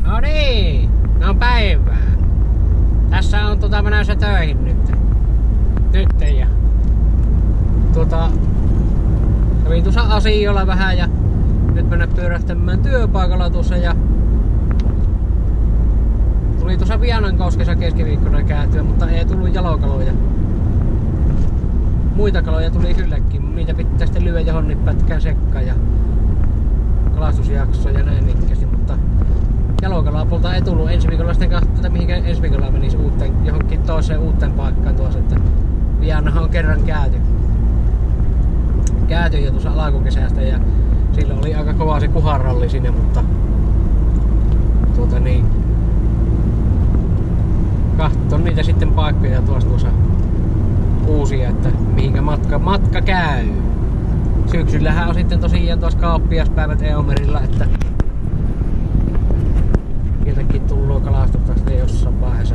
No niin, no päivää. Tässä on menossa töihin nyt. Ja kävin tuossa asioilla vähän ja nyt mennä pyörähtämään työpaikalla tuossa ja tuli tuossa Vianankoskessa keskiviikkona käytyä, mutta ei tullut jalokaloja. Muita kaloja tuli kylläkin, niitä pitää sitten lyödä johonkin pätkään sekkaan ja kalastusjakso ja näin ikkästi, mutta jalokalaa pulta ei tullut. Ensi viikolla sitten katsotaan, mihinkä ensi viikolla menisi johonkin toiseen uuteen paikkaan tuossa, että Vianahan on kerran käyty jo tuossa alkukesästä ja silloin oli aika kova se kuharalli sinne, mutta katson niitä sitten paikkoja tuossa uusia, että mihinkä matka käy. Syksyllähän on sitten tosiaan tuossa kauppiaspäivät Eomerilla, että sieltäkin tullut kalastusta sitten jossain vaiheessa.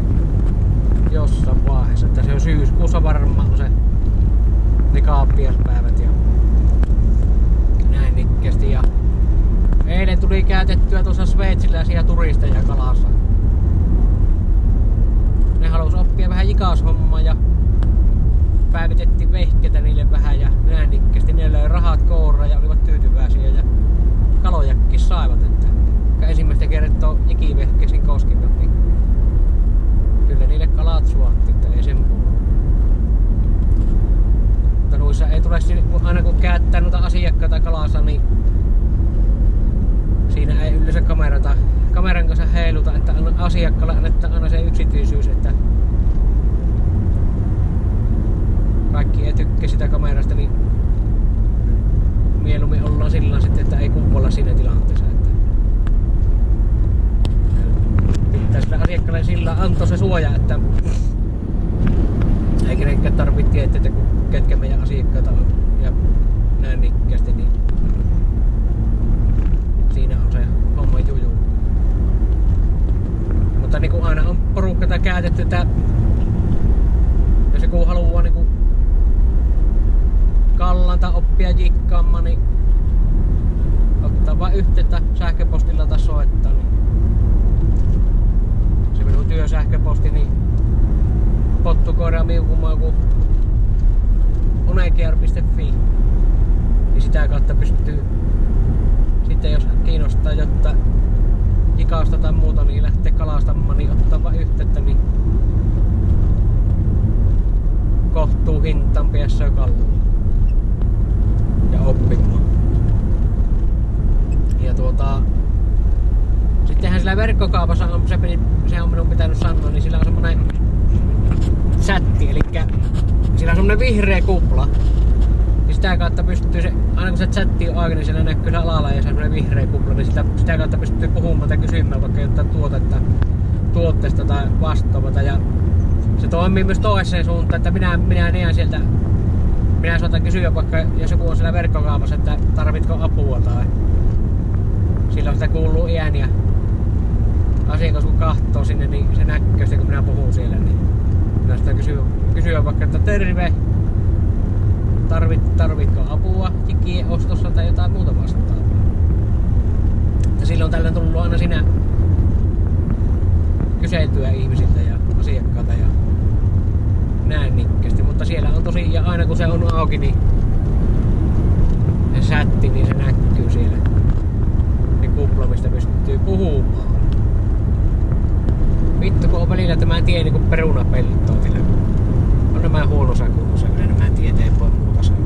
Että se on syyskuussa varmaan se ne kauppiaspäivät ja näin nikkeesti. Ja eilen tuli käytettyä tuossa sveitsiläisiä turisteja kalassa. Ne halus oppia vähän jikashommaa ja päivitettiin vehketä niille vähän ja näin nikkeesti. Ne löi rahat kouraan ja olivat tyytyväisiä ja kalojakin saivat. Että ensimmäistä kertaa jikivehkeisiin koskivat, niin kyllä niille kalat suotti, että ei sen puhua. Mutta noissa ei tule aina kun käyttää noita asiakkaita kalassa, niin siinä ei yleensä kameran kanssa heiluta, että asiakkaalle annetaan aina se yksityisyys, että kaikki ei tykkää sitä kamerasta, niin mieluummin ollaan sillä sitten, että ei kuvolla siinä tilanteessa. Että pitää sillä asiakkaalle sillä antaa se suoja, että ei kenenkään tarvitse tietää, että ketkä meidän asiakkaita on ja näin nikkeästi, niin siinä on se homma juju. Mutta niin kuin aina on porukkaa käytetty, että jos joku haluaa niin kuin kallanta oppia jikkaamaan, niin ottaa vaan yhteyttä sähköpostilla tai soittaa. Niin se minun työsähköposti, niin pottukoiramiukumaa.com onegear.fi, niin sitä kautta pystyy sitten, jos kiinnostaa jotta jikausta tai muuta, niin lähtee kalastamaan, niin ottaa vaan yhteyttä, niin kohtuu hintaan pääsee kalluun ja oppimaan. Ja sittenhän sillä verkkokaupassa on, se on minun pitänyt sanoa, niin sillä on semmonen chatti, eli sillä on semmonen vihreä kupla. Niin sitä kautta pystyy se, aina kun se chatti on auki, niin siellä näkyy alalla ja se on semmonen vihreä kupla, niin sitä kautta pystyy puhumaan tai kysymään vaikka jotain tuotteesta tai vastaavata. Ja se toimii myös toiseen suuntaan, että minä näen sieltä, minä saatan kysyä vaikka, jos joku on siellä verkkokaupassa, että tarvitko apua tai silloin sitä kuuluu ääni ja asiakas kun kahtoo sinne, niin se näkyy sitten kun minä puhun siellä, niin minä sitä kysyä vaikka, että terve, tarvitko apua jikien ostossa tai jotain muuta vastaavaa. Ja silloin tällöin tullut aina siinä kyseltyä ihmisiltä ja asiakkailta ja näin nikkeästi, mutta siellä on tosiaan aina kun se on auki, niin se chatti, niin se näkyy siellä. Ne kupla, mistä pystyy puhumaan. Vittu kun on välillä, että mä en tiedä niin perunapeltoa tillä. On nämä huonossa kunnossa, kyllä mä en tiedä, ei voi muuta sanoa.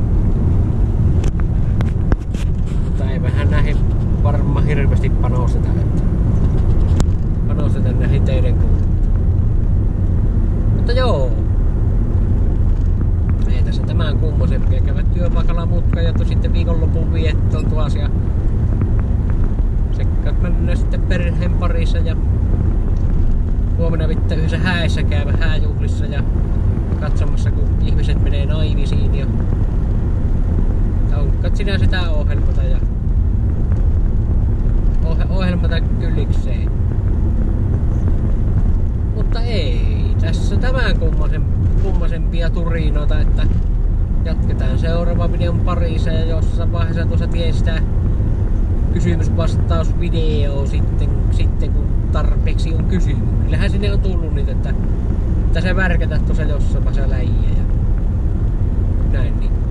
Mutta eipähän näihin varmaan hirveästi panosteta, että panostetaan näihin teidän kuntoon. Mutta joo. Ei tässä tämän kummosempia. Käydä työpaikalla mutka ja sitten viikonlopun viettoon tuossa ja sekkaat mennä sitten perheen parissa ja huomenna vittu yhdessä häissä käyvä hääjuhlissa ja katsomassa kun ihmiset menee naimisiin ja tankkat sinä sitä ohjelmata ja ohjelmata kyllikseen. Mutta ei tässä tämän kummosempia turinoita, että jatketaan seuraavan videon parissa ja jossain vaiheessa tuossa tiestää kysymysvastausvideo sitten kun tarpeeksi on kysynyt. Kyllähän sinne on tullut niitä, että se värkätä tuossa jossain se läijä ja näin niin.